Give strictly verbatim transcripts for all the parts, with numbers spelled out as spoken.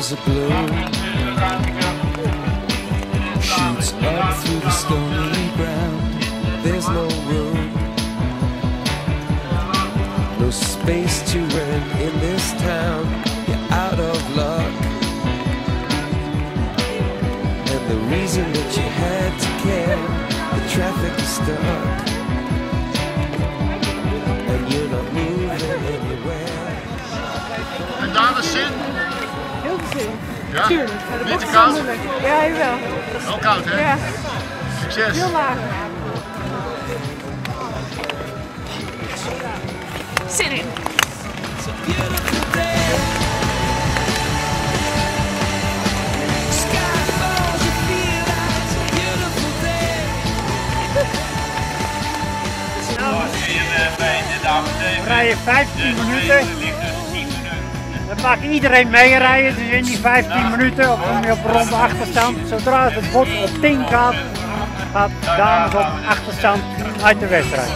was a blow. Shoots up through the stony ground. There's no room, no space to rent in this town. You're out of luck, and the reason that you had to care, the traffic is stuck, and you're not moving anywhere. En daar is zin? Heel veel zin. Ja? Tuurlijk. Niet te koud? Ja, jawel. Wel koud, hè? Ja. Succes! Heel laag. Zin in. We rijden vijftien minuten. Dat maakt iedereen meerijden, dus in die vijftien minuten op een op ronde achterstand. Zodra het bot op tien gaat, gaat dames op achterstand uit de wedstrijd.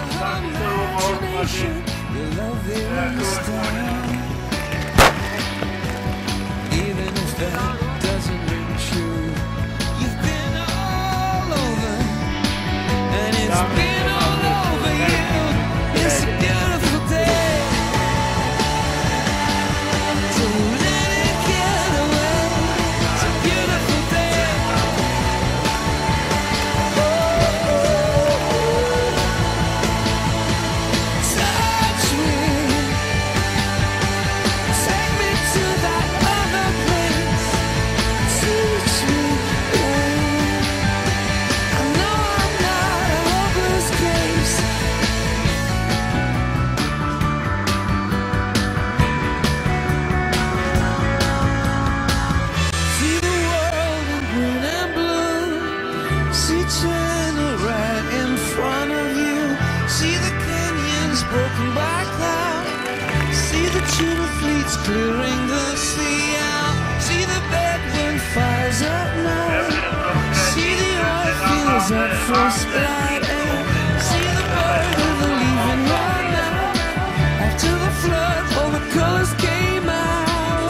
China right in front of you. See the canyons broken by cloud. See the tuna fleets clearing the sea out. See the bedroom fires at night. See the oil fields at first light. See the bird of the leaving right now. After the flood, all the colors came out.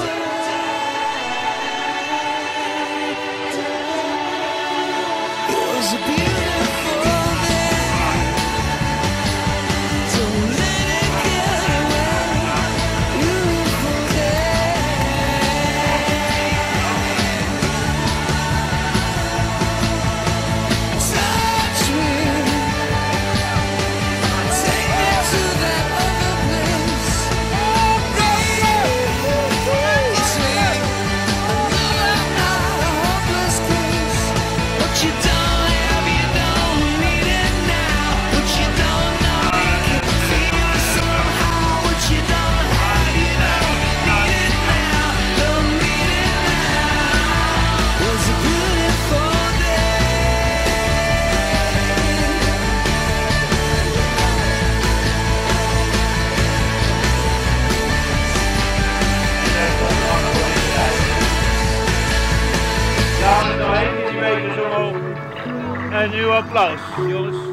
It was a beautiful day. Don't let it get away. Beautiful day. Touch me. Take me to that other place. It's me. I know I'm not a hopeless case. What you don't have, you don't need it now. What you don't know, you can feel it somehow. What you don't have, you don't need it now. Don't need it now. It was a beautiful day. Ja, met nog één millimeter zo omhoog. En nu applaus, jongens.